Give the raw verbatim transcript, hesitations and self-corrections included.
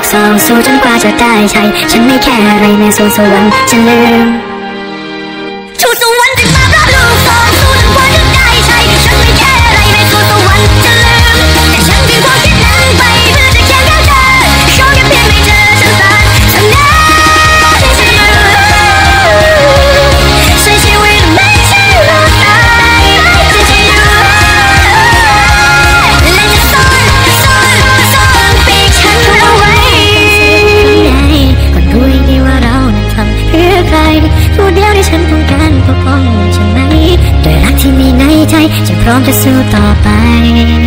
กซองสู้จนกว่าจะได้ใช้ฉันไม่แค่อะไรในสวงสวรรค์ฉันลืมถูกสวรรค์ดึงมาเพราะลูกซองสู้จนกว่าจะได้ใช้ฉันไม่แค่อะไรในสวงสวรรค์ฉันลืมแต่ฉันทิ้งความคิดนั้นไปเพื่อจะเคียงข้างเธอโชคยังเพียงไม่เจอฉันสานฉันนั้นที่ฉันรู้ใช้ชีวิตไม่ใช่หลอกตายจะจะอยู่และจะซ่อนซ่อนซ่อนปีกฉันเอาไว้คนรู้ดีว่าเรานั้นทำเพื่อใครผู้เดียวที่ฉันต้องการปกป้องใช่ไหมด้วยรักที่มีในใจฉันพร้อมจะสู้ต่อไป